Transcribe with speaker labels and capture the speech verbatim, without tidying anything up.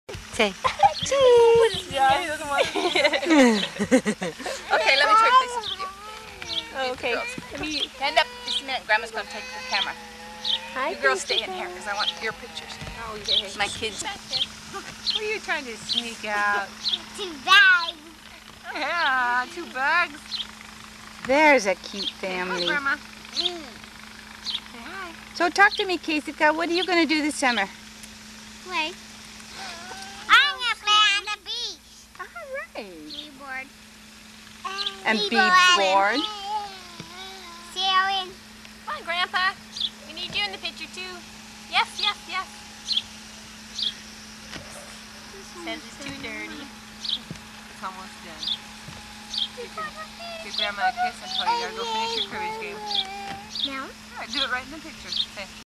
Speaker 1: Say cheese.
Speaker 2: Yeah, he doesn't want to. Okay, let me try to play this with you.
Speaker 3: Okay. Let me
Speaker 2: Stand up just a minute. Grandma's going to take the camera.
Speaker 3: Hi,
Speaker 2: You girls stay in here because I want your pictures.
Speaker 3: Oh, okay.
Speaker 2: My kids.
Speaker 4: What are you trying to sneak out?
Speaker 5: Two bags.
Speaker 4: Yeah, two bags.
Speaker 1: There's a cute
Speaker 4: Hi,
Speaker 1: family.
Speaker 4: Grandma.
Speaker 5: Mm.
Speaker 4: Say hi.
Speaker 1: So talk to me, Kasika. What are you going to do this summer?
Speaker 5: Wait. I'm gonna play on the beach.
Speaker 1: All right.
Speaker 5: Be bored.
Speaker 1: And be bored.
Speaker 5: Sailing.
Speaker 3: Come on, Grandpa. We need you in the picture too. Yes, yes, yes. Says it's too dirty.
Speaker 4: It's almost done. Give, your, give Grandma a kiss and tell you gotta go finish your cribbage game.
Speaker 5: No.
Speaker 4: All right, do it right in the picture. Say.